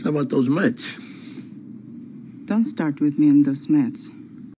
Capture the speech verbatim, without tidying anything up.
How about those Mets? Don't start with me on those Mets.